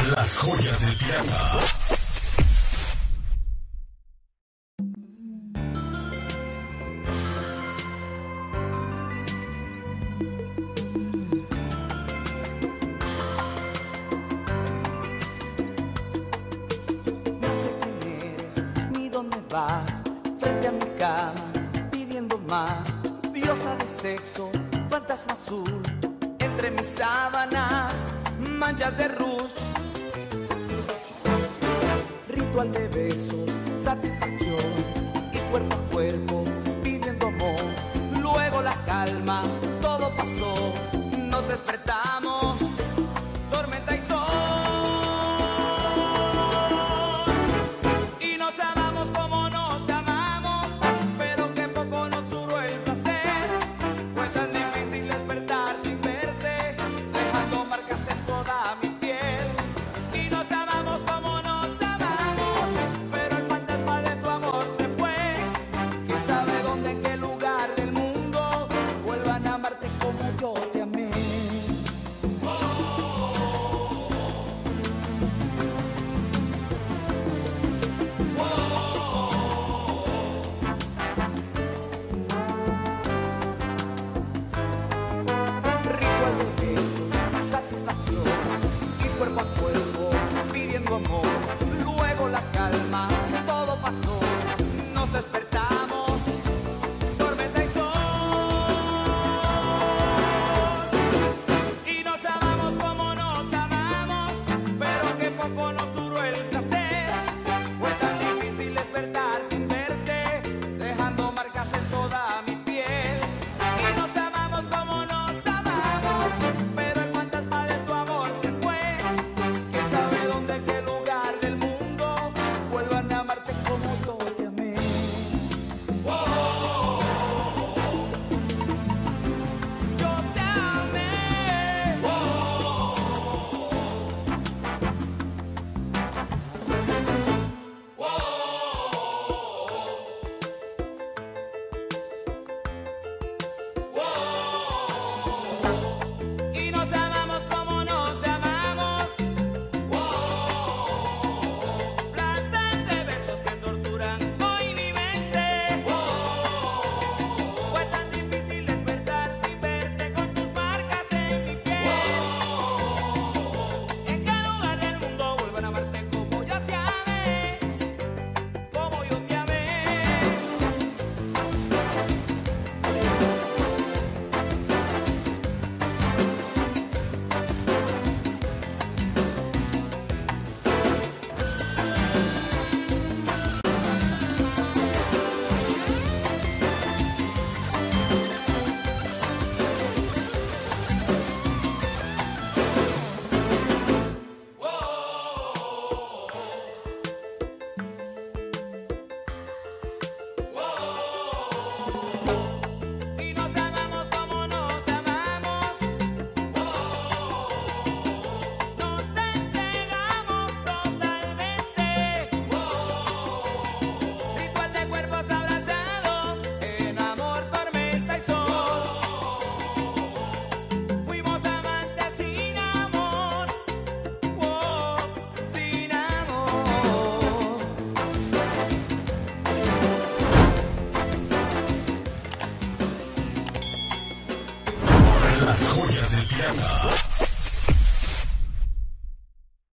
Las joyas del pirata. No sé quién eres ni dónde vas, frente a mi cama pidiendo más. Diosa de sexo, fantasma azul, entre mis sábanas, manchas de rouge. Ritual de besos, satisfacción y cuerpo a cuerpo pidiendo amor. Luego la calma, todo pasó.